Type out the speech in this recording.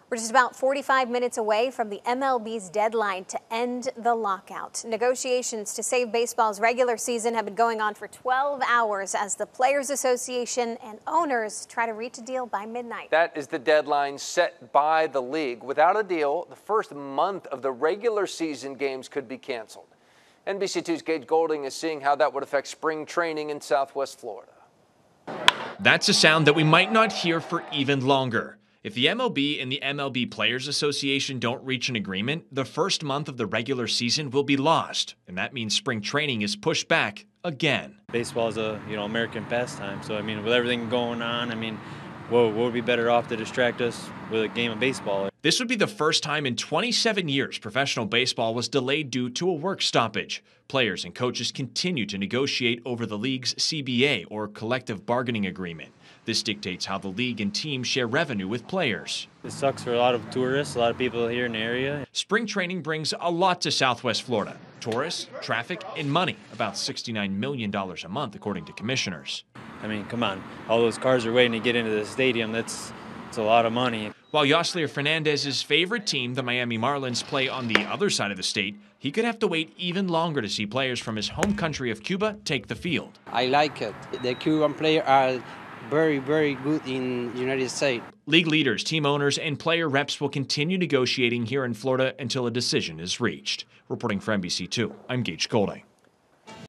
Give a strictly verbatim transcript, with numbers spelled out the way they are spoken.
We're just about forty-five minutes away from the M L B's deadline to end the lockout. Negotiations to save baseball's regular season have been going on for twelve hours as the Players Association and owners try to reach a deal by midnight. That is the deadline set by the league. Without a deal, the first month of the regular season games could be canceled. N B C two's Gage Golding is seeing how that would affect spring training in Southwest Florida. That's a sound that we might not hear for even longer. If the M L B and the M L B Players Association don't reach an agreement, the first month of the regular season will be lost, and that means spring training is pushed back again. Baseball is a you know American pastime, so I mean, with everything going on, I mean, what would be better off to distract us with a game of baseball? This would be the first time in twenty-seven years professional baseball was delayed due to a work stoppage. Players and coaches continue to negotiate over the league's C B A, or collective bargaining agreement. This dictates how the league and teams share revenue with players. It sucks for a lot of tourists, a lot of people here in the area. Spring training brings a lot to Southwest Florida. Tourists, traffic, and money, about sixty-nine million dollars a month, according to commissioners. I mean, come on. All those cars are waiting to get into the stadium. That's, that's a lot of money. While Yoselier Fernandez's favorite team, the Miami Marlins, play on the other side of the state, he could have to wait even longer to see players from his home country of Cuba take the field. I like it. The Cuban players are very, very good in the United States. League leaders, team owners, and player reps will continue negotiating here in Florida until a decision is reached. Reporting for N B C two, I'm Gage Golding.